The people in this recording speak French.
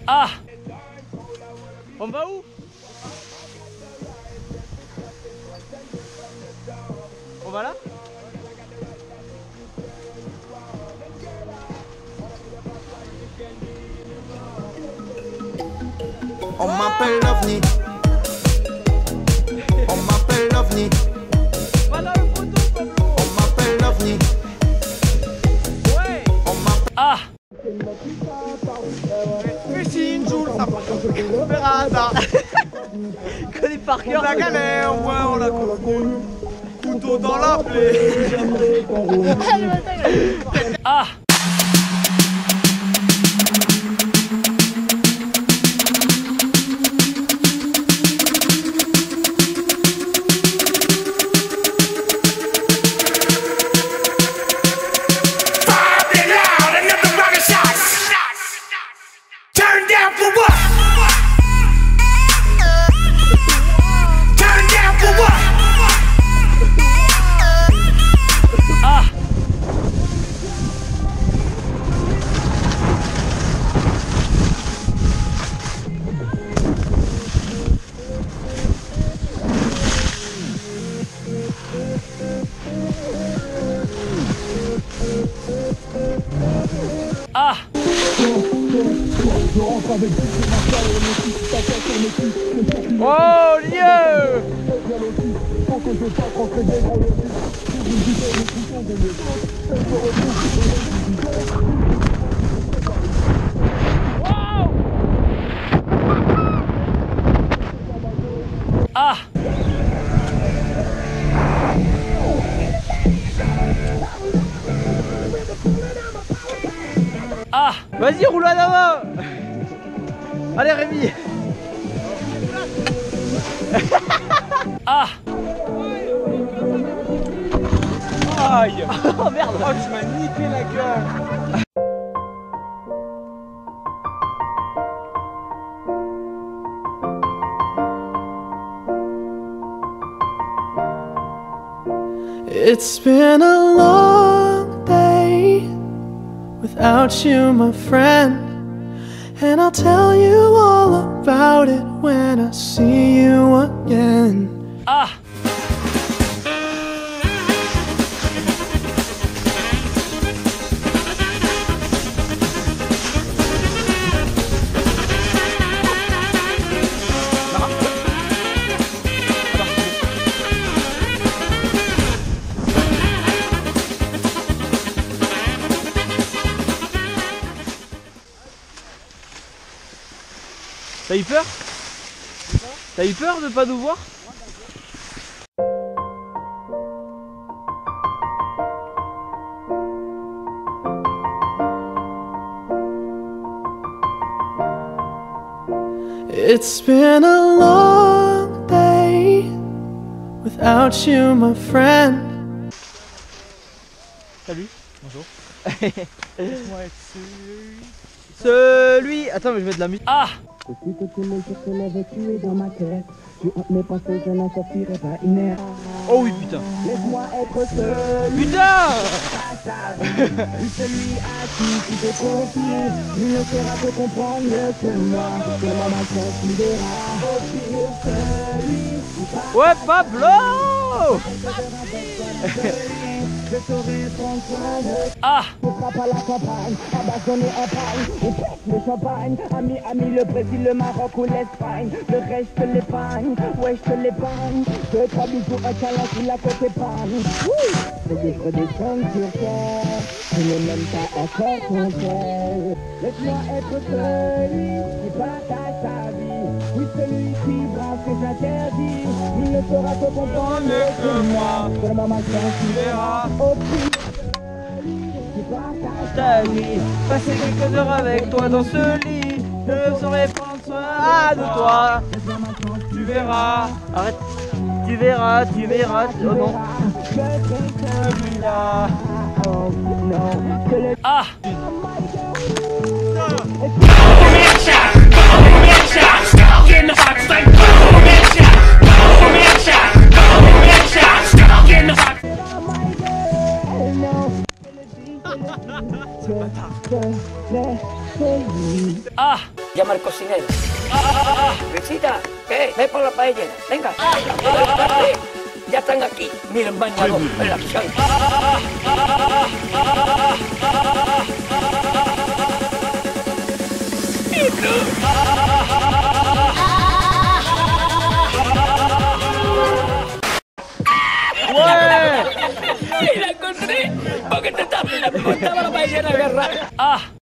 Ah! On va où? On va là? On m'appelle l'OVNI. On m'appelle l'OVNI. Voilà le photo, Pablo. On m'appelle l'OVNI. Ouais. On m'appelle. Ah! Fishing Joule, ça Ferrada. Il connaît par cœur. La galère, ouais, on l'a connu. Couteau dans la plaie. Ah! Ah! Oh, lieu! Ah! Ah! Vas-y, roule à l'avant! Allez, Rémi! Ah! Aïe. Oh merde! Oh, tu m'as niqué la gueule. It's been a long day without you, my friend, and I'll tell you all about it when I see you again. Ah! T'as eu peur? T'as eu peur de pas nous voir? It's been a long day without you, my friend. Salut. Bonjour. Laisse-moi être Celui. Attends, mais je mets de la musique. Ah! Depuis que tous les jours se lèvent, tu es dans ma tête. Tu hantes mes pensées, je n'en sortirai pas inerte. Oh oui, putain. Laisse-moi être celui Putain! à ta vie. Celui à qui tu te confies. Nul ne saura te comprendre mieux que moi. Seulement ma chance, tu verras. Au pire, celui qui part. Ouais, Pablo! Je saurai prendre soin de Ah! ne sera pas la campagne, abandonné en pagne. On pète le champagne, ami, le Brésil, le Maroc ou l'Espagne. Le reste, je te l'épargne, ouais, je te l'épargne. 2-3 bisous, un câlin sur la côte épargne. C'est que je redescende sur terre, je n'ai même pas encore ton cœur. Laisse-moi être celui qui partage sa vie. Oui, celui qui brasse ses interdits. Il ne saura te comprendre mieux que moi. Seulement ma chance, tu verras. Au pire, Ta vie, passer quelques heures avec toi dans ce lit. Je saurais prendre soin de toi. Tu verras. Arrête. Tu verras. Oh non. Celui-là. Ah! Ah, llama al cocinero. Visita, ve por la paellera. Venga. Ya están aquí. Miren, bañados en la acción. ¡Y la encontré! Porque estaba la paellera agarrada. Ah.